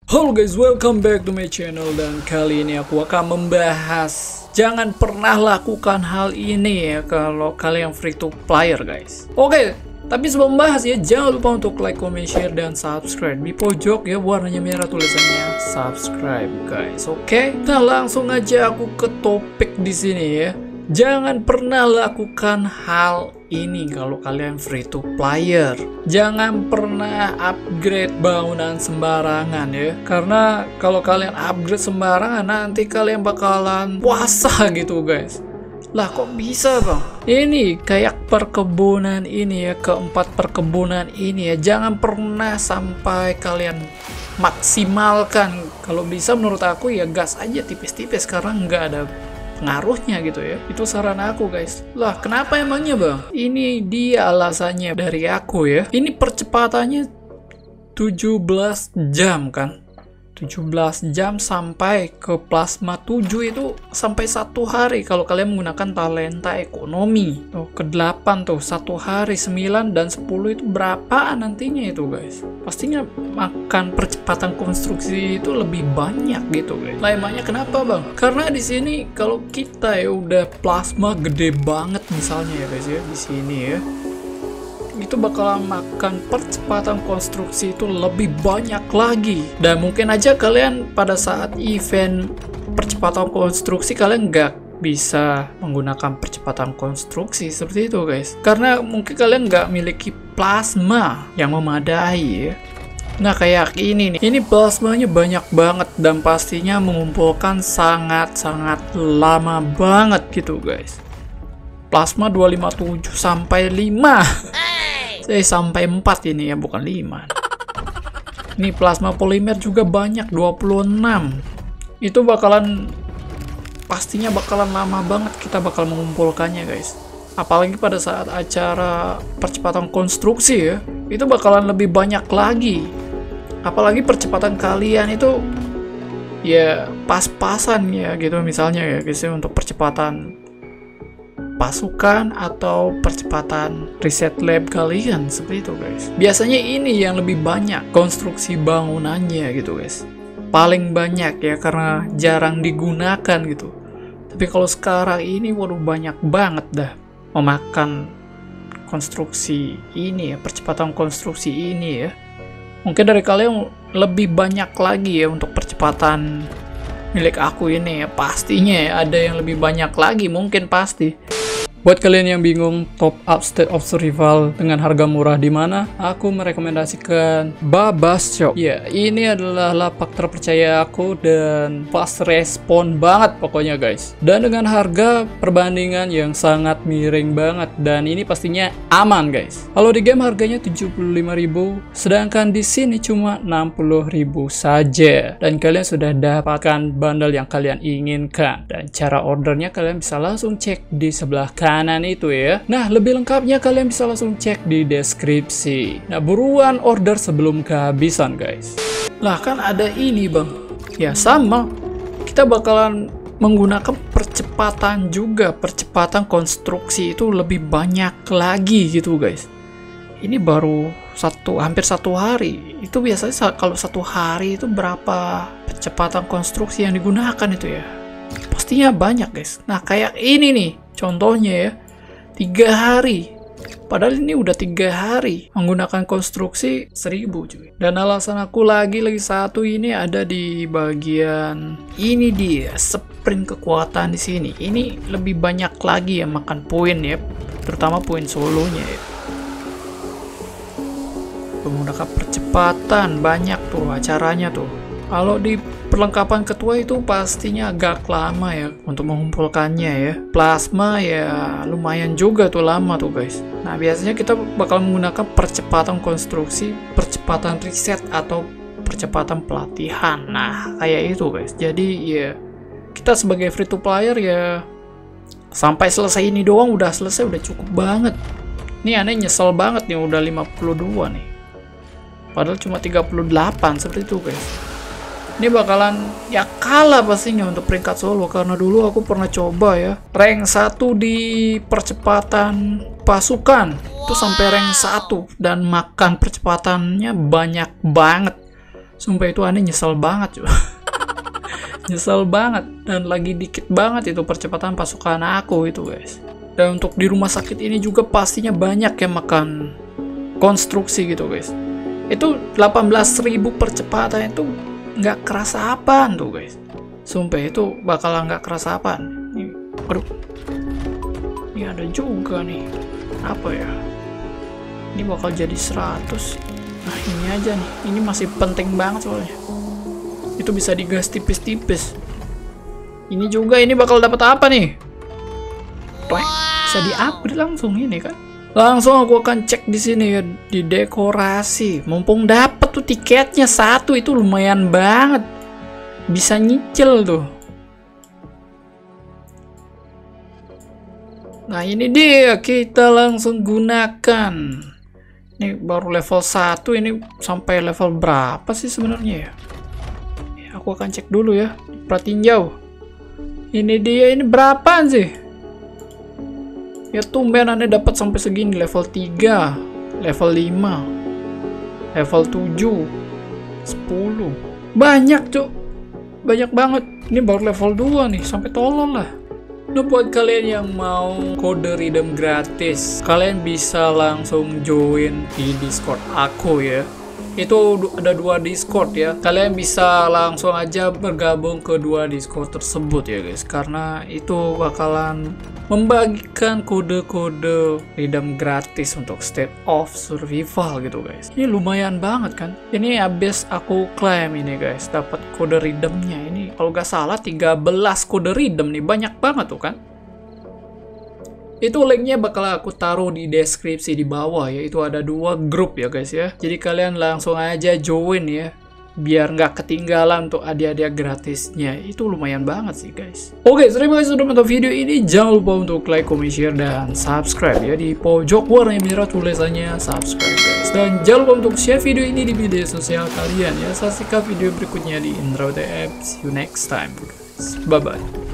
Halo guys, welcome back to my channel. Dan kali ini aku akan membahas jangan pernah lakukan hal ini ya kalau kalian free to player guys. Oke, tapi sebelum membahas ya, jangan lupa untuk like, comment, share, dan subscribe. Di pojok ya warnanya merah tulisannya subscribe guys. Oke, nah langsung aja aku ke topik di sini ya. Jangan pernah lakukan hal ini kalau kalian free to player. Jangan pernah upgrade bangunan sembarangan ya. Karena kalau kalian upgrade sembarangan nanti kalian bakalan puasa gitu guys. Lah kok bisa bang? Ini kayak perkebunan ini ya, keempat perkebunan ini ya. Jangan pernah sampai kalian maksimalkan. Kalau bisa menurut aku ya gas aja tipis-tipis karena nggak ada pengaruhnya gitu ya. Itu saran aku guys. Lah kenapa emangnya bang? Ini dia alasannya dari aku ya. Ini percepatannya 17 jam kan, 17 jam sampai ke plasma 7 itu sampai 1 hari kalau kalian menggunakan talenta ekonomi. Tuh ke 8 tuh 1 hari, 9 dan 10 itu berapaan nantinya itu guys. Pastinya makan percepatan konstruksi itu lebih banyak gitu guys. Lah emangnya kenapa bang? Karena di sini kalau kita ya udah plasma gede banget misalnya ya guys ya di sini ya, itu bakalan makan percepatan konstruksi itu lebih banyak lagi. Dan mungkin aja kalian pada saat event percepatan konstruksi kalian nggak bisa menggunakan percepatan konstruksi seperti itu guys, karena mungkin kalian nggak memiliki plasma yang memadai ya. Nah kayak ini nih, ini plasmanya banyak banget dan pastinya mengumpulkan sangat-sangat lama banget gitu guys. Plasma 257 sampai 5 sampai 4 ini ya, bukan 5. Ini plasma polimer juga banyak 26. Itu bakalan pastinya bakalan lama banget kita bakal mengumpulkannya guys. Apalagi pada saat acara percepatan konstruksi ya, itu bakalan lebih banyak lagi. Apalagi percepatan kalian itu ya pas-pasan ya gitu misalnya ya guys ya, untuk percepatan pasukan atau percepatan riset lab kalian seperti itu guys. Biasanya ini yang lebih banyak konstruksi bangunannya gitu guys, paling banyak ya karena jarang digunakan gitu. Tapi kalau sekarang ini waduh banyak banget dah memakan konstruksi ini ya, percepatan konstruksi ini ya. Mungkin dari kalian lebih banyak lagi ya untuk percepatan milik aku ini ya, pastinya ya ada yang lebih banyak lagi mungkin pasti. Buat kalian yang bingung top up State of Survival dengan harga murah di mana, aku merekomendasikan Babas Shop. Ya, ini adalah lapak terpercaya aku dan fast respon banget pokoknya guys. Dan dengan harga perbandingan yang sangat miring banget dan ini pastinya aman guys. Kalau di game harganya 75.000, sedangkan di sini cuma 60.000 saja. Dan kalian sudah dapatkan bundle yang kalian inginkan. Dan cara ordernya kalian bisa langsung cek di sebelah kanan itu ya. Nah lebih lengkapnya kalian bisa langsung cek di deskripsi. Nah buruan order sebelum kehabisan guys. Lah kan ada ini bang, ya sama kita bakalan menggunakan percepatan juga, percepatan konstruksi itu lebih banyak lagi gitu guys. Ini baru hampir 1 hari. Itu biasanya kalau 1 hari itu berapa percepatan konstruksi yang digunakan itu ya, pastinya banyak guys. Nah kayak ini nih contohnya ya, 3 hari. Padahal ini udah 3 hari menggunakan konstruksi 1000 cuy. Dan alasan aku lagi satu ini ada di bagian ini dia, sprint kekuatan di sini. Ini lebih banyak lagi ya makan poin ya, terutama poin solonya ya. Menggunakan percepatan banyak tuh acaranya tuh. Kalau di perlengkapan ketua itu pastinya agak lama ya untuk mengumpulkannya ya. Plasma ya lumayan juga tuh lama tuh guys. Nah biasanya kita bakal menggunakan percepatan konstruksi, percepatan riset atau percepatan pelatihan. Nah kayak itu guys. Jadi ya kita sebagai free to player ya sampai selesai ini doang udah selesai, udah cukup banget. Ini aneh nyesel banget nih udah 52 nih. Padahal cuma 38 seperti itu guys. Ini bakalan ya kalah pastinya untuk peringkat solo, karena dulu aku pernah coba ya rank 1 di percepatan pasukan itu sampai rank 1 dan makan percepatannya banyak banget. Sumpah itu aneh nyesel banget coba. Nyesel banget, dan lagi dikit banget itu percepatan pasukan aku itu guys. Dan untuk di rumah sakit ini juga pastinya banyak yang makan konstruksi gitu guys. Itu 18.000 percepatan itu nggak kerasa apaan tuh guys. Sumpah itu bakalan nggak kerasa apaan. Ini, aduh, ini ada juga nih, apa ya, ini bakal jadi 100. Nah ini aja nih, ini masih penting banget soalnya. Itu bisa digas tipis-tipis. Ini juga, ini bakal dapat apa nih? Bisa di-upgrade langsung ini kan. Langsung aku akan cek di sini ya, di dekorasi. Mumpung dapat tuh tiketnya 1, itu lumayan banget. Bisa nyicil tuh. Nah ini dia, kita langsung gunakan. Ini baru level 1, ini sampai level berapa sih sebenarnya ya? Aku akan cek dulu ya, perhatiin jauh. Ini dia, ini berapaan sih? Ya tumben aneh dapat sampai segini, level 3, level 5, level 7, 10. Banyak cuk, banyak banget. Ini baru level 2 nih, sampai tolol lah. Nah buat kalian yang mau kode redeem gratis, kalian bisa langsung join di Discord aku ya. Itu ada 2 Discord ya. Kalian bisa langsung aja bergabung ke 2 Discord tersebut ya guys. Karena itu bakalan membagikan kode-kode redeem gratis untuk State of Survival gitu guys. Ini lumayan banget kan. Ini habis aku klaim ini guys, dapat kode redeemnya. Ini kalau nggak salah 13 kode redeem nih. Banyak banget tuh kan. Itu linknya bakal aku taruh di deskripsi di bawah ya. Itu ada 2 grup ya guys ya. Jadi kalian langsung aja join ya, biar nggak ketinggalan untuk hadiah-hadiah gratisnya. Itu lumayan banget sih guys. Oke, terima kasih sudah menonton video ini. Jangan lupa untuk like, comment, share, dan subscribe ya. Di pojok warna merah tulisannya subscribe guys. Dan jangan lupa untuk share video ini di media sosial kalian ya. Saksikan video berikutnya di Indra WTF. See you next time guys. Bye bye.